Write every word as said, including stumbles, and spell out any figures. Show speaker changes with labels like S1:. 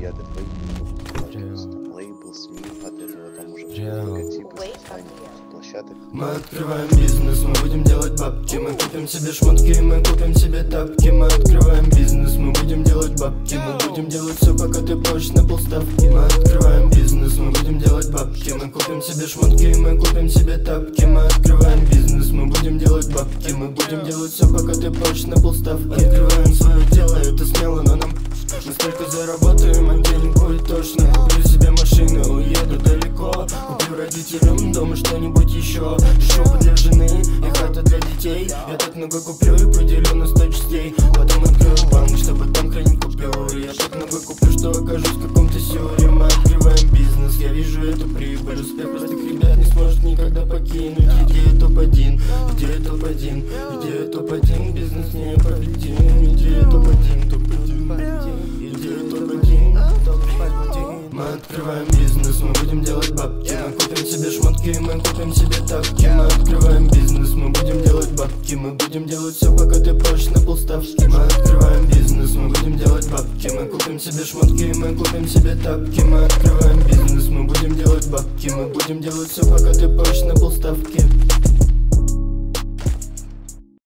S1: яды фейк, лейбл, СМИ, от этого там уже логотипы, площадок.
S2: Мы открываем бизнес, мы будем делать бабки. Мы купим себе шмотки, мы купим себе тапки. Мы открываем бизнес, мы будем делать бабки. Мы будем делать все, пока ты прочь на полставки. Мы открываем бизнес, мы будем делать бабки. Мы купим себе шмотки, мы купим себе тапки. Мы открываем бизнес, мы будем делать бабки. Мы будем делать все, пока ты прочь на полставки. Открываем свое дело, это смело, но нам мы столько заработаем, а денег будет точно. Куплю себе машину, уеду далеко. Куплю родителям дома что-нибудь еще. Шубу для жены и хата для детей. Я так много куплю и поделю на сто частей. Потом открою банк, чтобы там хранить купюры. Я так много куплю, что окажусь в каком-то сюре. Мы открываем бизнес, я вижу эту прибыль. Успех простых ребят не сможет никогда покинуть. Идея топ один, идея топ один, идея топ один. Бизнес непобедим, идея топ один, топ один. Мы открываем бизнес, мы будем делать бабки. Мы купим себе шмотки, мы купим себе тапки. Мы открываем бизнес, мы будем делать бабки. Мы будем делать все, пока ты прочь на полставки. Мы открываем бизнес, мы будем делать бабки. Мы купим себе шмотки, мы купим себе тапки. Мы открываем бизнес, мы будем делать бабки. Мы будем делать все, пока ты прочь на полставки.